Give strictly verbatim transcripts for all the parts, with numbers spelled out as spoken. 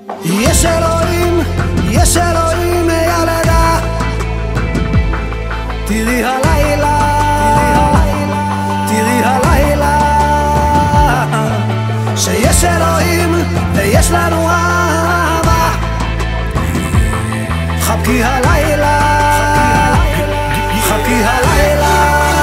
יש אלוהים, יש אלוהים ילדה, תראי הלילה, תראי הלילה, שיש אלוהים ויש לנו אהבה, חבקי הלילה, חבקי הלילה.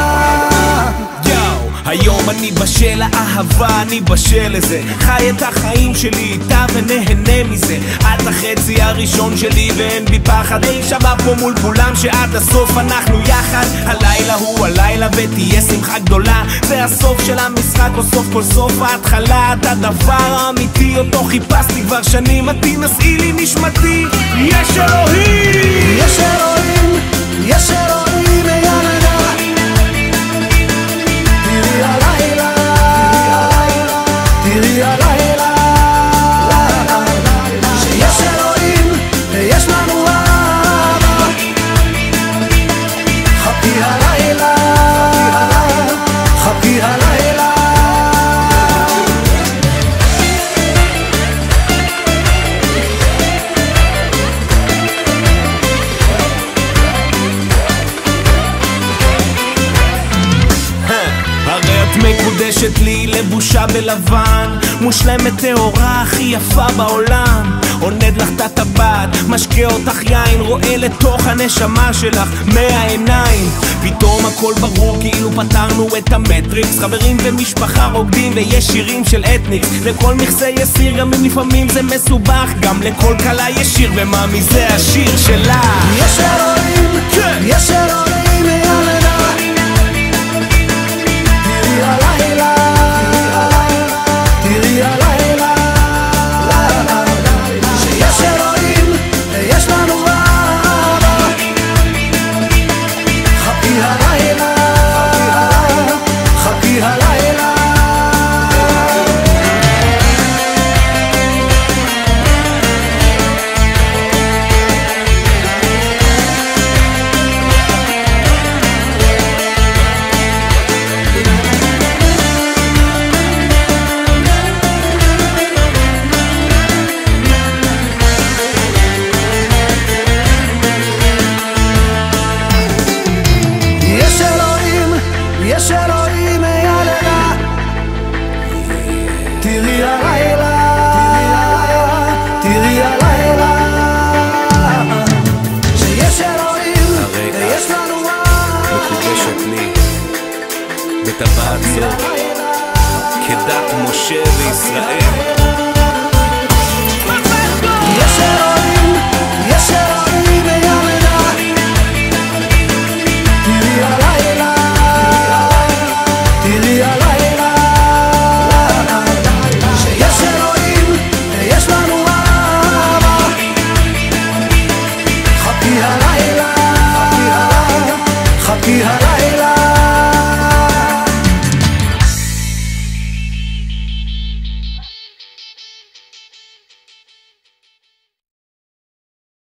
היום אני בשל האהבה, אני בשל לזה, חי את החיים שלי איתה ונהנה מזה, את החצי הראשון שלי ואין בי פחד, אי שווה פה מול כולם שעד הסוף אנחנו יחד. הלילה הוא הלילה ותהיה שמחה גדולה, זה הסוף של המשחק או סוף כל סוף ההתחלה. את הדבר האמיתי אותו חיפשתי כבר שנים, את תנסי לי נשמתי. יש אלוהים, יש אלוהים, יש אלוהים ילדה, תראי הלילה, תראי הלילה, שיש אלוהים ויש לנו אהבה, חבקי הלילה, חבקי הלילה. מקודשת לי לבושה בלבן, מושלמת טהורה הכי יפה בעולם, עונד לך את הטבעת, משקה אותך יין, רואה לתוך הנשמה שלך מהעיניים, פתאום הכל ברור כאילו פתרנו את המטריקס, חברים ומשפחה רוקדים ויש שירים של אתניקס, לכל מכסה יש סיר, גם אם לפעמים זה מסובך, גם לכל קלה יש שיר ומאמי זה השיר שלה. יש אלוהים, יש אלוהים ילדה, תראי הלילה, תראי הלילה, שיש אלוהים ויש לנו אהבה, חבקי הלילה, חבקי הלילה. יש אלוהים ילדה, תראי הלילה, תראי הלילה, שיש אלוהים ויש לנו אהבה, מקודשת לי בטבעת זו כדת משה וישראל.